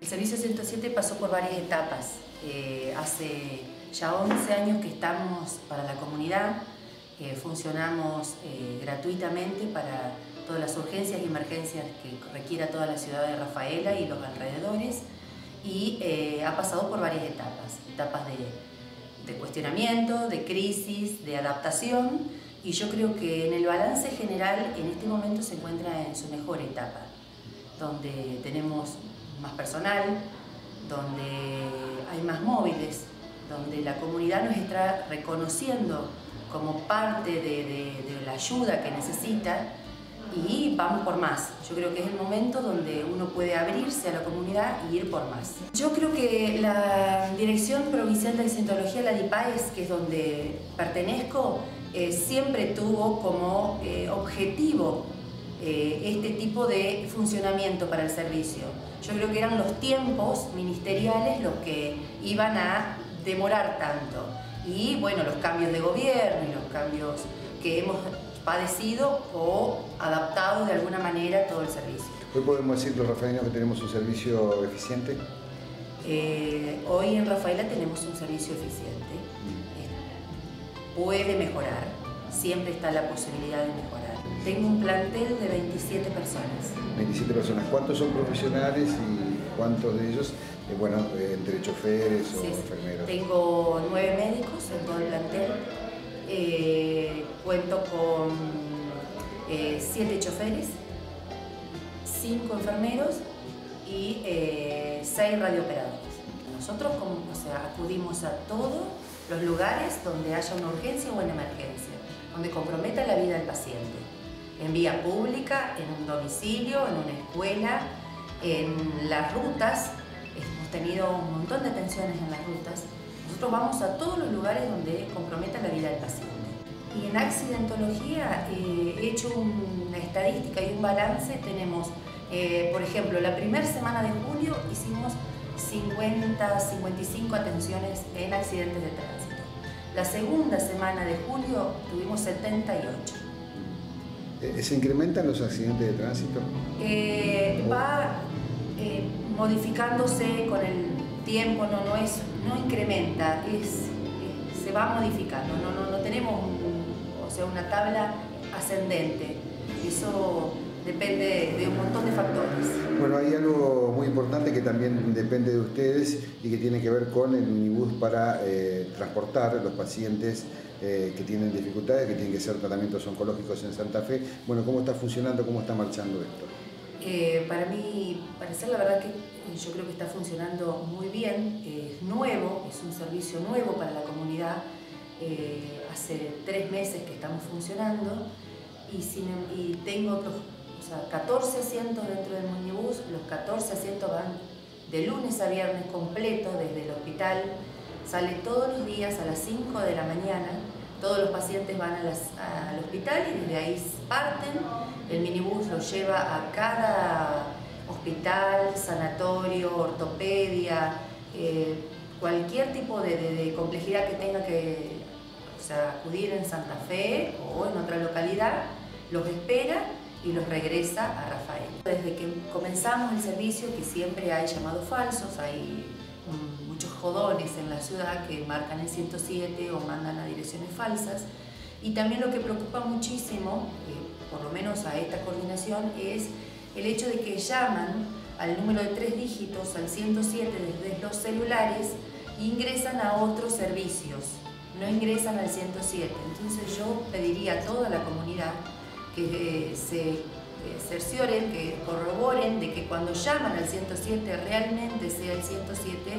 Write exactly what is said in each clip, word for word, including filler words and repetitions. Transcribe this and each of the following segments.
servicio ciento siete pasó por varias etapas. Eh, hace ya once años que estamos para la comunidad, eh, funcionamos eh, gratuitamente para todas las urgencias y emergencias que requiera toda la ciudad de Rafaela y los alrededores, y eh, ha pasado por varias etapas, etapas de, de cuestionamiento, de crisis, de adaptación, y yo creo que en el balance general en este momento se encuentra en su mejor etapa, donde tenemos más personal, donde hay más móviles, donde la comunidad nos está reconociendo como parte de, de, de la ayuda que necesita, y vamos por más. Yo creo que es el momento donde uno puede abrirse a la comunidad y ir por más. Yo creo que la Dirección Provincial de Accidentología, la DIPAES, que es donde pertenezco, eh, siempre tuvo como eh, objetivo eh, este tipo de funcionamiento para el servicio. Yo creo que eran los tiempos ministeriales los que iban a demorar tanto. Y bueno, los cambios de gobierno y los cambios que hemos padecido o adaptado de alguna manera todo el servicio. ¿Hoy podemos decir los rafaelinos que tenemos un servicio eficiente? Eh, hoy en Rafaela tenemos un servicio eficiente. Mm. Puede mejorar, siempre está la posibilidad de mejorar. Tengo un plantel de veintisiete personas. veintisiete personas. ¿Cuántos son profesionales y cuántos de ellos, eh, bueno, eh, entre choferes o sí, enfermeros? Tengo nueve médicos en todo el plantel. Eh, cuento con eh, siete choferes, cinco enfermeros y eh, seis radiooperadores. Nosotros como, o sea, acudimos a todos los lugares donde haya una urgencia o una emergencia, donde comprometa la vida del paciente, en vía pública, en un domicilio, en una escuela, en las rutas. Hemos tenido un montón de atenciones en las rutas. Nosotros vamos a todos los lugares donde comprometa la vida del paciente. Y en accidentología eh, he hecho una estadística y un balance. Tenemos, eh, por ejemplo, la primera semana de julio hicimos cincuenta, cincuenta y cinco atenciones en accidentes de tránsito. La segunda semana de julio tuvimos setenta y ocho. ¿Se incrementan los accidentes de tránsito? Eh, va eh, modificándose con el tiempo, no, no, es, no incrementa, es, es, se va modificando, no, no, no tenemos un, o sea, una tabla ascendente, eso depende de un montón de factores. Bueno, hay algo muy importante que también depende de ustedes y que tiene que ver con el minibús para eh, transportar a los pacientes eh, que tienen dificultades, que tienen que hacer tratamientos oncológicos en Santa Fe. Bueno, ¿cómo está funcionando, cómo está marchando esto? Eh, para mí, parecer la verdad que yo creo que está funcionando muy bien, eh, es nuevo, es un servicio nuevo para la comunidad, eh, hace tres meses que estamos funcionando y, sin, y tengo otros, o sea, catorce asientos dentro del minibús. Los catorce asientos van de lunes a viernes completo desde el hospital, sale todos los días a las cinco de la mañana. Todos los pacientes van a las, a, al hospital y desde ahí parten. El minibús los lleva a cada hospital, sanatorio, ortopedia, eh, cualquier tipo de, de, de complejidad que tenga que o sea, acudir en Santa Fe o en otra localidad, los espera y los regresa a Rafaela. Desde que comenzamos el servicio, que siempre hay llamados falsos, hay um, muchos jodones en la ciudad que marcan el ciento siete o mandan a direcciones falsas, y también lo que preocupa muchísimo, eh, por lo menos a esta coordinación, es el hecho de que llaman al número de tres dígitos, al ciento siete desde los celulares, e ingresan a otros servicios, no ingresan al ciento siete. Entonces yo pediría a toda la comunidad que eh, se eh, cercioren, que corroboren de que cuando llaman al ciento siete realmente sea el ciento siete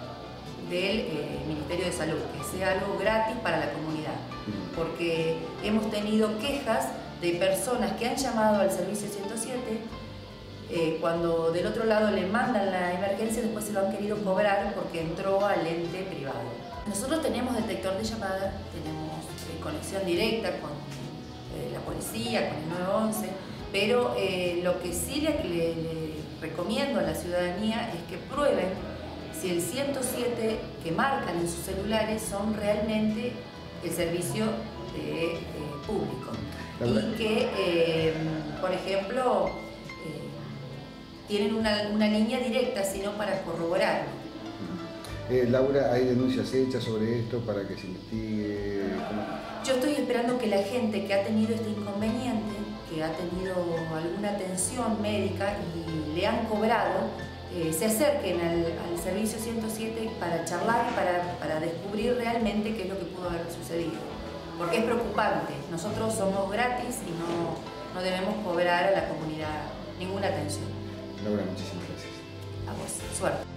del eh, Ministerio de Salud, que sea algo gratis para la comunidad, porque hemos tenido quejas de personas que han llamado al servicio ciento siete, eh, cuando del otro lado le mandan la emergencia, después se lo han querido cobrar porque entró al ente privado. Nosotros tenemos detector de llamada, tenemos eh, conexión directa con eh, la policía, con el nueve once, pero eh, lo que sí le, le, le recomiendo a la ciudadanía es que prueben si el ciento siete que marcan en sus celulares son realmente el servicio de, eh, público. Y que, eh, por ejemplo, eh, tienen una, una línea directa, sino para corroborar. Eh, Laura, ¿hay denuncias hechas sobre esto para que se investigue? ¿Cómo? Yo estoy esperando que la gente que ha tenido este inconveniente, que ha tenido alguna atención médica y le han cobrado, eh, se acerquen al, al servicio ciento siete para charlar y para, para descubrir realmente qué es lo que pudo haber sucedido. Porque es preocupante. Nosotros somos gratis y no, no debemos cobrar a la comunidad ninguna atención. Laura, muchísimas gracias. A vos, suerte.